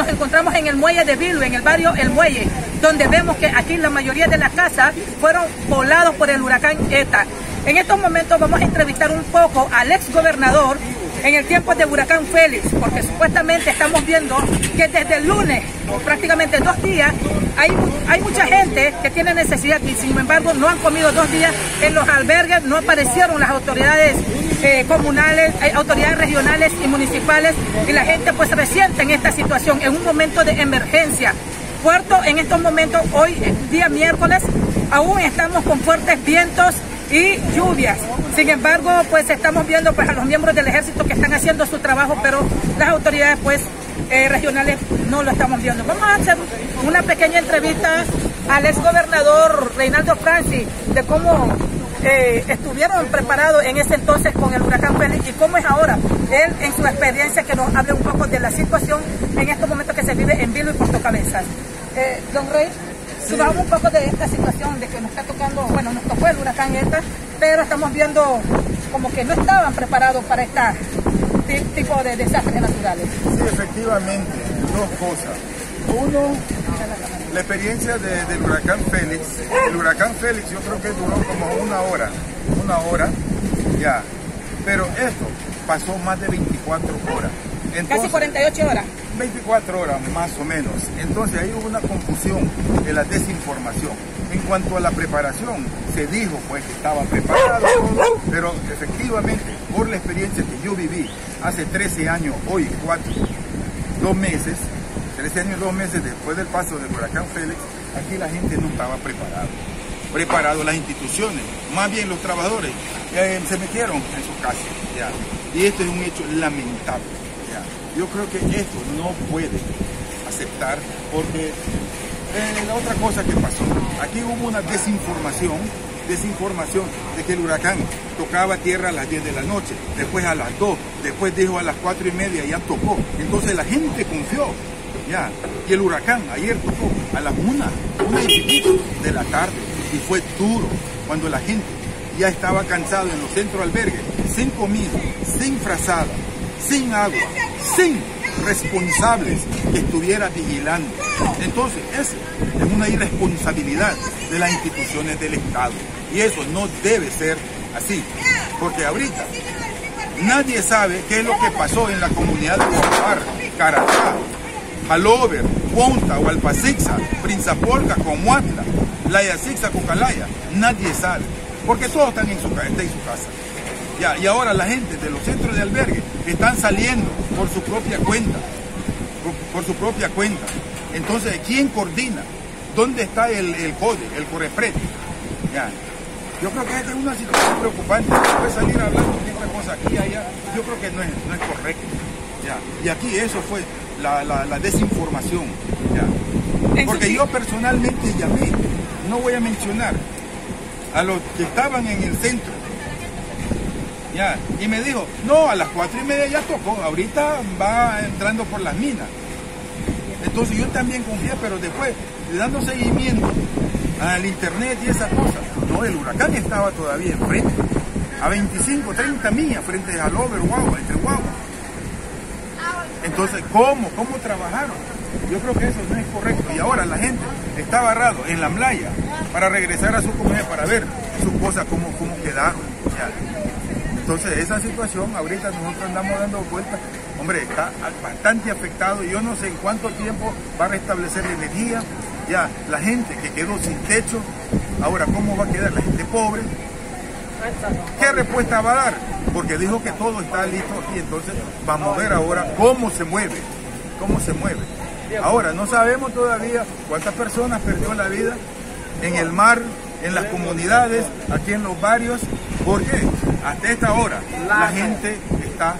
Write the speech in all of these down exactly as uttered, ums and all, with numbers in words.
nos encontramos en el muelle de Bilwi, en el barrio El Muelle, donde vemos que aquí la mayoría de las casas fueron volados por el huracán ETA. En estos momentos vamos a entrevistar un poco al ex gobernador en el tiempo de huracán Félix, porque supuestamente estamos viendo que desde el lunes, prácticamente dos días, hay, hay mucha gente que tiene necesidad y sin embargo no han comido dos días en los albergues, no aparecieron las autoridades eh, comunales, hay autoridades regionales y municipales, y la gente pues resiente en esta situación, en un momento de emergencia. Puerto, en estos momentos, hoy, día miércoles, aún estamos con fuertes vientos y lluvias. Sin embargo, pues estamos viendo pues a los miembros del ejército que están haciendo su trabajo, pero las autoridades pues eh, regionales no lo estamos viendo. Vamos a hacer una pequeña entrevista al exgobernador Reinaldo Franci de cómo eh, estuvieron preparados en ese entonces con el huracán Félix y cómo es ahora. Él en su experiencia que nos hable un poco de la situación en estos momentos que se vive en Bilwi y Puerto Cabezas. Eh, don Rey, si nos habla un poco de esta situación de que nos está tocando, bueno, nos tocó el huracán ETA, pero estamos viendo como que no estaban preparados para este tipo de desastres naturales. Sí, efectivamente, dos cosas. Uno, la experiencia de, del huracán Félix. El huracán Félix yo creo que duró como una hora, una hora, ya. Pero esto pasó más de veinticuatro horas. Entonces, casi cuarenta y ocho horas. veinticuatro horas más o menos. Entonces ahí hubo una confusión de la desinformación. En cuanto a la preparación, se dijo pues que estaba preparado, pero efectivamente, por la experiencia que yo viví hace trece años, hoy cuatro, dos meses, trece años, dos meses después del paso del huracán Félix, aquí la gente no estaba preparada. Preparado las instituciones, más bien los trabajadores eh, se metieron en sus casas, ya. Y esto es un hecho lamentable, ya. Yo creo que esto no puede aceptar porque eh, la otra cosa que pasó, aquí hubo una desinformación, desinformación de que el huracán tocaba tierra a las diez de la noche, después a las dos, después dijo a las cuatro y media ya tocó, entonces la gente confió, ya, y el huracán ayer tocó a las una, una y pico de la tarde, y fue duro cuando la gente ya estaba cansado en los centros albergues, sin comida, sin frazada, sin agua, sin responsables que estuviera vigilando. Entonces, esa es una irresponsabilidad de las instituciones del Estado. Y eso no debe ser así. Porque ahorita nadie sabe qué es lo que pasó en la comunidad de Guapar, Caracá, Jalover, Ponta, Hualpacixa, Prinzapolca, Comuatla, Layacixa, Cucalaya. Nadie sabe. Porque todos están en su, están en su casa. Ya, y ahora la gente de los centros de albergue están saliendo por su propia cuenta, por, por su propia cuenta. Entonces, ¿quién coordina? ¿Dónde está el, el CODE, el COREPRED? Ya. Yo creo que esta es una situación preocupante. Después salir hablando de esta cosa aquí y allá, yo creo que no es, no es correcto. Ya. Y aquí eso fue la, la, la desinformación. Ya. Porque yo personalmente llamé, no voy a mencionar, a los que estaban en el centro. Ya, y me dijo, no, a las cuatro y media ya tocó, ahorita va entrando por las minas. Entonces yo también confié, pero después, dando seguimiento al internet y esas cosas, no, el huracán estaba todavía enfrente, a veinticinco, treinta millas frente a Jalover, Guagua, entre Guagua. Entonces, ¿cómo? ¿Cómo trabajaron? Yo creo que eso no es correcto. Y ahora la gente está agarrado en la playa para regresar a su comunidad, para ver sus cosas, cómo, cómo quedaron. Ya. Entonces esa situación, ahorita nosotros andamos dando vueltas, hombre, está bastante afectado, yo no sé en cuánto tiempo va a restablecer la energía, ya, la gente que quedó sin techo, ahora cómo va a quedar la gente pobre, ¿qué respuesta va a dar? Porque dijo que todo está listo aquí, entonces vamos a ver ahora cómo se mueve, cómo se mueve. Ahora, no sabemos todavía cuántas personas perdió la vida en el mar, en las comunidades, aquí en los barrios. ¿Por qué? Hasta esta hora la gente está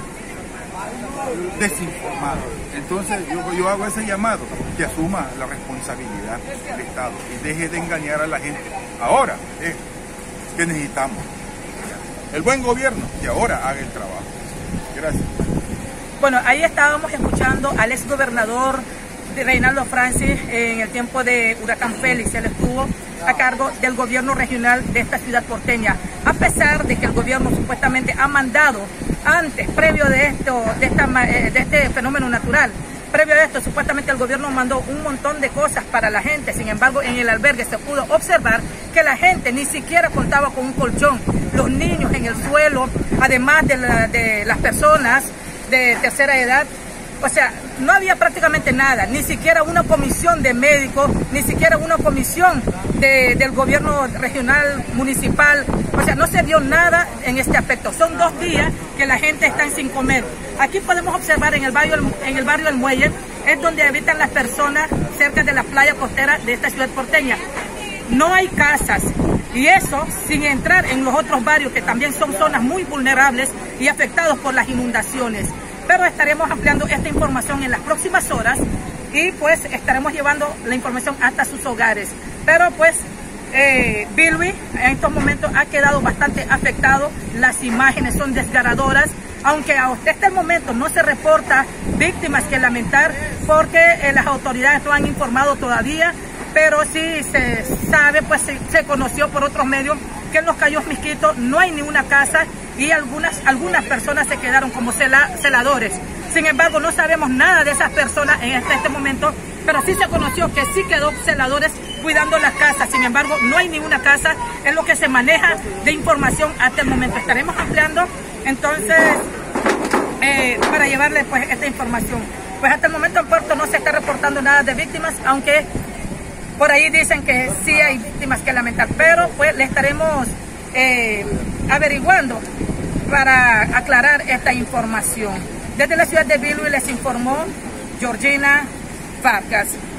desinformada. Entonces yo, yo hago ese llamado, que asuma la responsabilidad del Estado y deje de engañar a la gente. Ahora es que necesitamos el buen gobierno que ahora haga el trabajo. Gracias. Bueno, ahí estábamos escuchando al ex gobernador de Reinaldo Franci en el tiempo de huracán Félix. Él estuvo a cargo del gobierno regional de esta ciudad porteña, a pesar de que el gobierno supuestamente ha mandado antes, previo de esto, de, esta, de este fenómeno natural, previo a esto, supuestamente el gobierno mandó un montón de cosas para la gente. Sin embargo, en el albergue se pudo observar que la gente ni siquiera contaba con un colchón. Los niños en el suelo, además de, la, de las personas de tercera edad, o sea, no había prácticamente nada, ni siquiera una comisión de médicos, ni siquiera una comisión de, del gobierno regional, municipal, o sea, no se vio nada en este aspecto. Son dos días que la gente está sin comer. Aquí podemos observar en el barrio, en el barrio El Muelle, es donde habitan las personas cerca de la playa costera de esta ciudad porteña. No hay casas, y eso sin entrar en los otros barrios que también son zonas muy vulnerables y afectados por las inundaciones. Pero estaremos ampliando esta información en las próximas horas y pues estaremos llevando la información hasta sus hogares. Pero pues eh, Bilwi en estos momentos ha quedado bastante afectado, las imágenes son desgarradoras, aunque hasta este momento no se reporta víctimas que lamentar porque eh, las autoridades no han informado todavía, pero sí se sabe, pues se, se conoció por otros medios que en los Cayos Misquitos no hay ni una casa y algunas, algunas personas se quedaron como cela, celadores. Sin embargo, no sabemos nada de esas personas en este, este momento, pero sí se conoció que sí quedó celadores cuidando las casas. Sin embargo, no hay ninguna casa, es lo que se maneja de información hasta el momento. Estaremos ampliando entonces eh, para llevarles pues esta información. Pues hasta el momento en Puerto no se está reportando nada de víctimas, aunque por ahí dicen que sí hay víctimas que lamentar, pero pues le estaremos eh, averiguando para aclarar esta información. Desde la ciudad de Bilwi les informó Georgina Vargas.